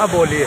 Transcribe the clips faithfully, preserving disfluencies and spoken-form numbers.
अब बोलिए।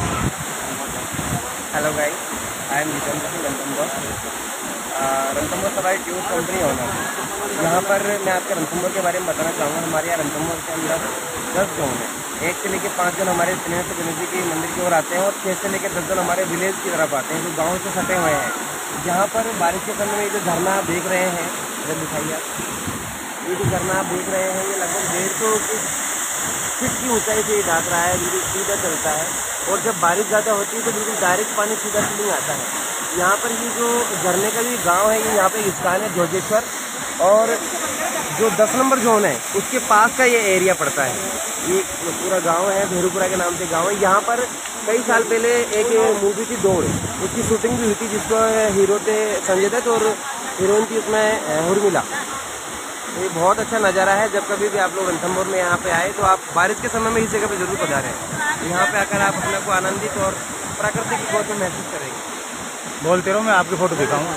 Hello guys, I am Jitendra Singh Ranthambore, Ranthambore Sawai tour company owner. यहाँ पर मैं आपके रणथंबोर के बारे में बताना चाहूँगा। हमारे यहाँ रणथंबोर के अंदर दस जोन है। एक से लेकर पाँच जोन हमारे स्नेह से गणेश जी के मंदिर की ओर आते हैं और छः से लेकर दस जोन हमारे विलेज की तरफ आते हैं, जो गाँव से सटे हुए हैं। जहाँ पर बारिश के समय में जो झरना आप देख रहे हैं, इधर दिखाइए आप, ये जो झरना आप देख रहे हैं, ये लगभग डेढ़ सौ फीट की ऊंचाई से ढाक रहा है, बिल्कुल सीधा चलता है। और जब बारिश ज़्यादा होती है तो बिल्कुल डायरेक्ट पानी सीधा सीलिंग आता है। यहाँ पर ये जो झरने का भी गांव है, ये यहाँ पे स्थान है जोगेश्वर, और जो दस नंबर जोन है उसके पास का ये एरिया पड़ता है। ये पूरा गांव है, भेरूपुरा के नाम से गांव है। यहाँ पर कई साल पहले एक मूवी थी दौड़, उसकी शूटिंग भी हुई थी, जिसको हीरो थे संजय दत्त और हीरोइन थी उसमें उर्मिला। ये बहुत अच्छा नज़ारा है। जब कभी भी आप लोग रणथंबोर में यहाँ पे आए तो आप बारिश के समय में इस जगह पे जरूर पधारें। यहाँ पे आकर आप अपने को आनंदित और प्राकृतिक गौर में महसूस करेंगे। बोलते रहो, मैं आपकी फ़ोटो दिखाऊंगा।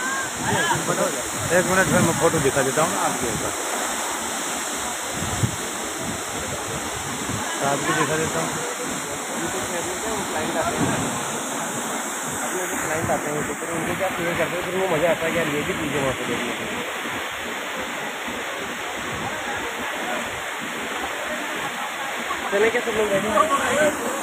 एक मिनट में मैं फ़ोटो दिखा देता हूँ आपके ऊपर, आपकी दिखा देता हूँ। क्लाइंट आते हैं, अपने जो क्लाइंट आते हैं तो फिर उनको क्या क्लियर करते हैं, फिर वो मज़ा आता है कि यार ये भी चीज़ें वहाँ पर देखने को। चले क्या सब लोग बैठे हैं?